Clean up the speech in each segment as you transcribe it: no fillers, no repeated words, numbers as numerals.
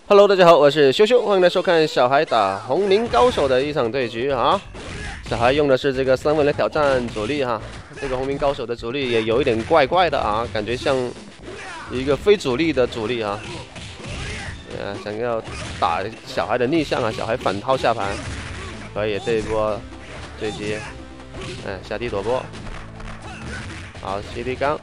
Hello， 大家好，我是羞羞，欢迎来收看小孩打红名高手的一场对局啊。小孩用的是这个3位来挑战主力哈，这个红名高手的主力也有一点怪怪的啊，感觉像一个非主力的主力啊。想要打小孩的逆向啊，小孩反掏下盘，可以这一波追击，下地躲波，好，CD 刚。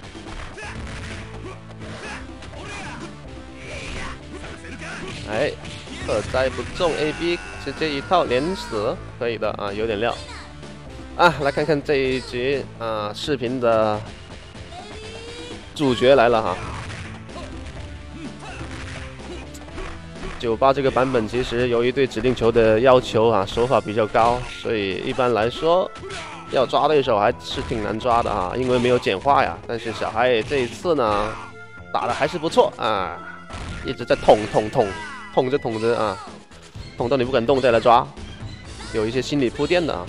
哎，特摘不中 AB， 直接一套连死，可以的啊，有点料啊。来看看这一局啊，视频的主角来了哈。98这个版本其实由于对指令球的要求啊，手法比较高，所以一般来说要抓对手还是挺难抓的啊，因为没有简化呀。但是小孩这一次呢，打的还是不错啊，一直在捅着啊，捅到你不敢动再来抓，有一些心理铺垫的啊。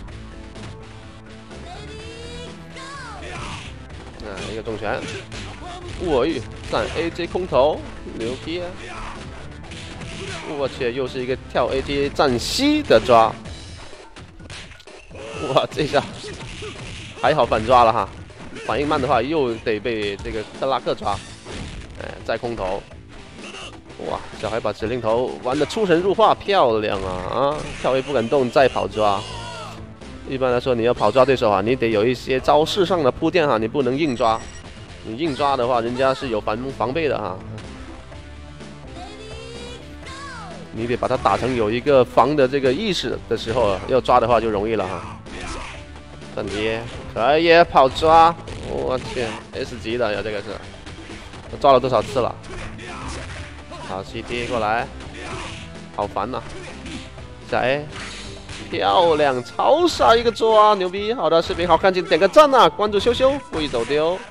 一个重拳，我去闪 AJ 空投，牛批啊！我去，又是一个跳 AJ 站西的抓，哇，这下还好反抓了哈，反应慢的话又得被这个克拉克抓，再空投。 哇，小孩把指令头玩得出神入化，漂亮啊！跳 A 不敢动，再跑抓。一般来说，你要跑抓对手啊，你得有一些招式上的铺垫哈，你不能硬抓。你硬抓的话，人家是有防备的哈。你得把它打成有一个防的这个意识的时候，要抓的话就容易了哈。转跌可以跑抓，我去 S 级的呀，这个是，我抓了多少次了？ 好 ，CT 过来，好烦呐！下 A， 漂亮，超傻一个抓，牛逼！好的，视频好看，请点个赞呐，关注羞羞，不易走丢。